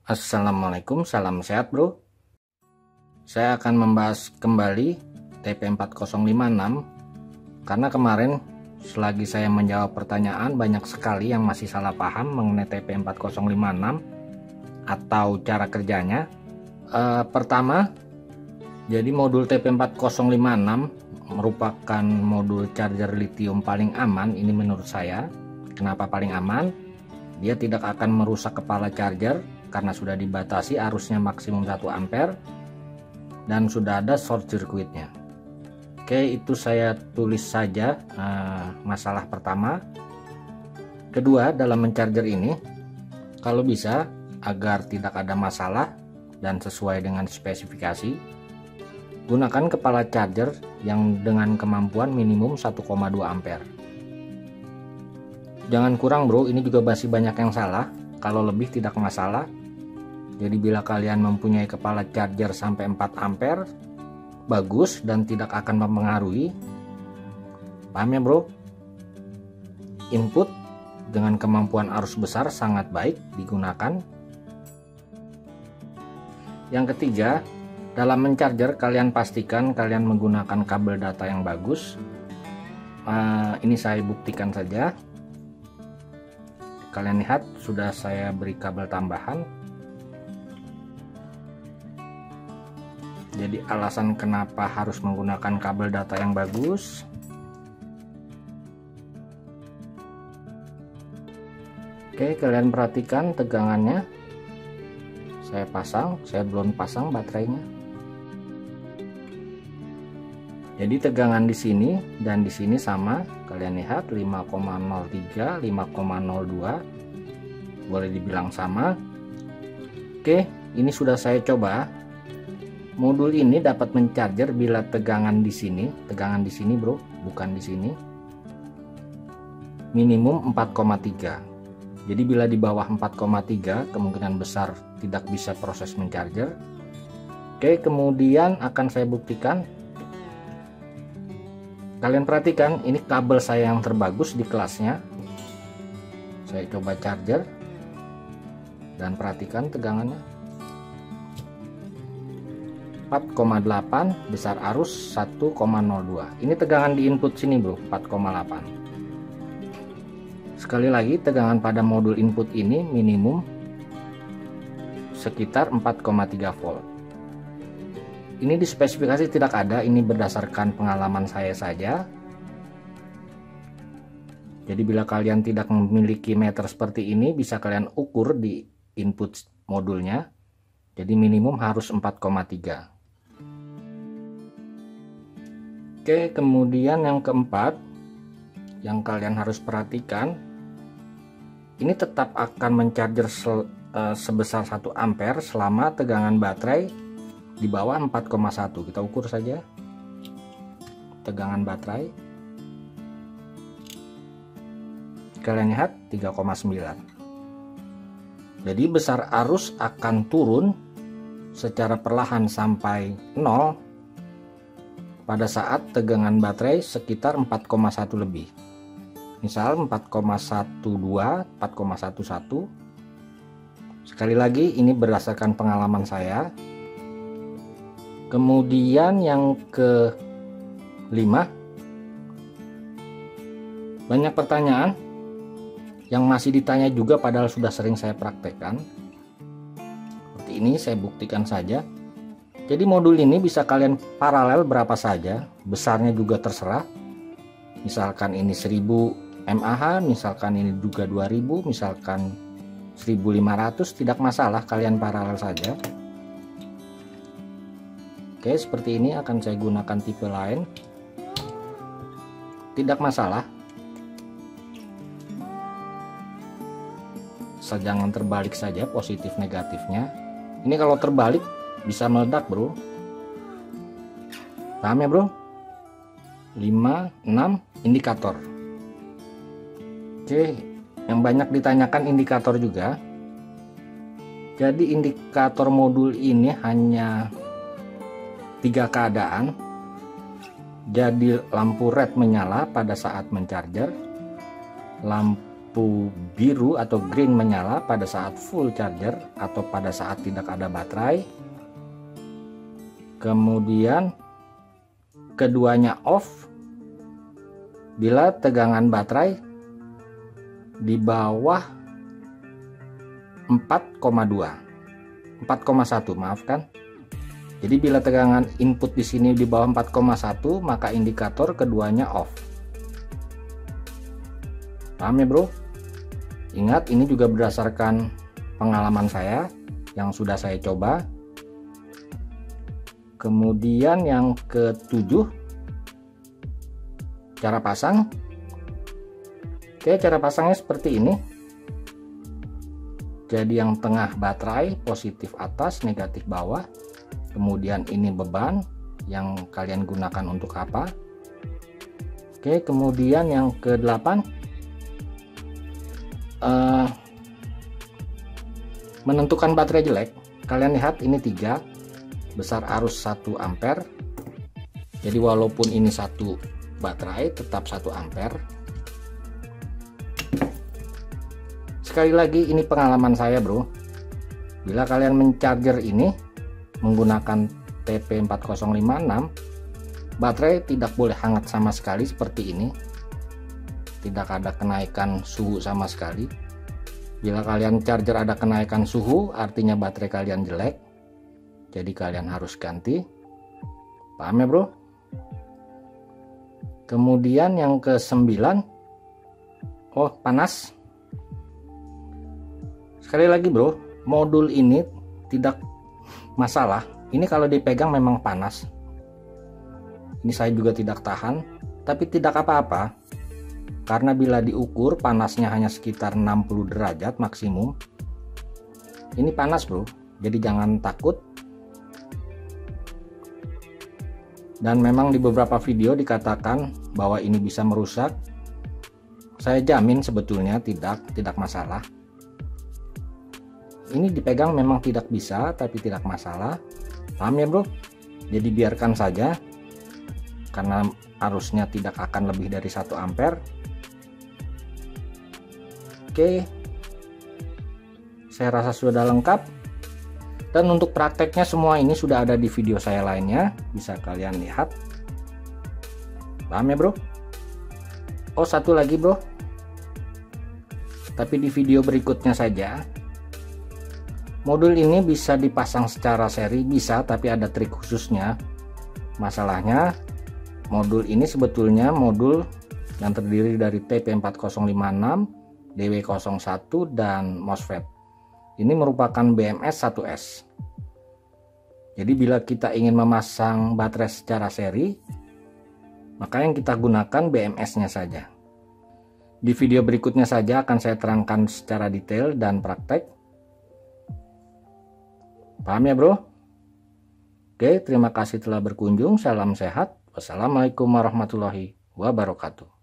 Assalamualaikum, salam sehat bro. Saya akan membahas kembali TP4056 karena kemarin selagi saya menjawab pertanyaan banyak sekali yang masih salah paham mengenai TP4056 atau cara kerjanya. Pertama, jadi modul TP4056 merupakan modul charger lithium paling aman. Ini menurut saya. Kenapa paling aman? Dia tidak akan merusak kepala charger karena sudah dibatasi arusnya maksimum 1 ampere dan sudah ada short circuitnya. Oke, itu saya tulis saja masalah pertama. Kedua, dalam mencharger ini kalau bisa agar tidak ada masalah dan sesuai dengan spesifikasi, gunakan kepala charger yang dengan kemampuan minimum 1,2 ampere. Jangan kurang bro, ini juga masih banyak yang salah. Kalau lebih tidak masalah. Jadi bila kalian mempunyai kepala charger sampai 4 ampere, bagus dan tidak akan mempengaruhi. Paham ya bro? Input dengan kemampuan arus besar sangat baik digunakan. Yang ketiga, dalam mencharger kalian pastikan kalian menggunakan kabel data yang bagus. Ini saya buktikan saja. Kalian lihat sudah saya beri kabel tambahan. Jadi alasan kenapa harus menggunakan kabel data yang bagus, oke, kalian perhatikan tegangannya. Saya pasang, saya belum pasang baterainya. Jadi tegangan di sini dan di sini sama. Kalian lihat 5,03, 5,02, boleh dibilang sama. Oke, ini sudah saya coba. Modul ini dapat mencharger bila tegangan di sini bro, bukan di sini, minimum 4,3. Jadi bila di bawah 4,3 kemungkinan besar tidak bisa proses mencharger. Oke, kemudian akan saya buktikan. Kalian perhatikan, ini kabel saya yang terbagus di kelasnya. Saya coba charger dan perhatikan tegangannya 4,8, besar arus 1,02. Ini tegangan di input sini bro, 4,8. Sekali lagi, tegangan pada modul input ini minimum sekitar 4,3 volt. Ini di spesifikasi tidak ada, ini berdasarkan pengalaman saya saja. Jadi bila kalian tidak memiliki meter seperti ini, bisa kalian ukur di input modulnya. Jadi minimum harus 4,3. Oke, kemudian yang keempat yang kalian harus perhatikan, ini tetap akan mencharger sebesar 1 ampere selama tegangan baterai di bawah 4,1. Kita ukur saja tegangan baterai. Kalian lihat 3,9. Jadi besar arus akan turun secara perlahan sampai 0 pada saat tegangan baterai sekitar 4,1 lebih. Misal 4,12, 4,11. Sekali lagi ini berdasarkan pengalaman saya. Kemudian yang kelima, banyak pertanyaan yang masih ditanya juga padahal sudah sering saya praktekkan. Seperti ini saya buktikan saja. Jadi modul ini bisa kalian paralel berapa saja, besarnya juga terserah. Misalkan ini 1000 mAh, misalkan ini juga 2000, misalkan 1500, tidak masalah, kalian paralel saja. Oke, seperti ini akan saya gunakan tipe lain. Tidak masalah. Jangan terbalik saja positif negatifnya. Ini kalau terbalik bisa meledak bro. Paham ya bro? 5, 6 indikator. Oke, yang banyak ditanyakan indikator juga. Jadi indikator modul ini hanya 3 keadaan. Jadi lampu red menyala pada saat mencharger, lampu lampu biru atau green menyala pada saat full charger atau pada saat tidak ada baterai. Kemudian keduanya off bila tegangan baterai di bawah 4,1 maafkan. Jadi bila tegangan input di sini di bawah 4,1 maka indikator keduanya off. Paham ya bro? Ingat, ini juga berdasarkan pengalaman saya yang sudah saya coba. Kemudian yang ketujuh, cara pasang. Oke, cara pasangnya seperti ini. Jadi yang tengah baterai, positif atas, negatif bawah. Kemudian ini beban yang kalian gunakan untuk apa. Oke, kemudian yang ke-8, menentukan baterai jelek. Kalian lihat ini 3, besar arus 1 ampere. Jadi walaupun ini satu baterai tetap 1 ampere. Sekali lagi ini pengalaman saya bro. Bila kalian mencharger ini menggunakan TP4056, baterai tidak boleh hangat sama sekali seperti ini. Tidak ada kenaikan suhu sama sekali. Bila kalian charger ada kenaikan suhu, artinya baterai kalian jelek. Jadi kalian harus ganti. Paham ya bro? Kemudian yang ke-9, oh panas. Sekali lagi bro, modul ini tidak masalah. Ini kalau dipegang memang panas. Ini saya juga tidak tahan, tapi tidak apa-apa. Karena bila diukur panasnya hanya sekitar 60 derajat maksimum. Ini panas bro, jadi jangan takut. Dan memang di beberapa video dikatakan bahwa ini bisa merusak. Saya jamin sebetulnya tidak masalah. Ini dipegang memang tidak bisa, tapi tidak masalah. Paham ya bro? Jadi biarkan saja, karena arusnya tidak akan lebih dari 1 ampere. Oke, saya rasa sudah lengkap. Dan untuk prakteknya semua ini sudah ada di video saya lainnya, bisa kalian lihat. Paham ya bro? Oh satu lagi bro, tapi di video berikutnya saja. Modul ini bisa dipasang secara seri, bisa, tapi ada trik khususnya. Masalahnya modul ini sebetulnya modul yang terdiri dari TP4056, DW01 dan MOSFET. Ini merupakan BMS 1S. Jadi bila kita ingin memasang baterai secara seri, maka yang kita gunakan BMS-nya saja. Di video berikutnya saja akan saya terangkan secara detail dan praktek. Paham ya bro? Oke, terima kasih telah berkunjung. Salam sehat. Wassalamualaikum warahmatullahi wabarakatuh.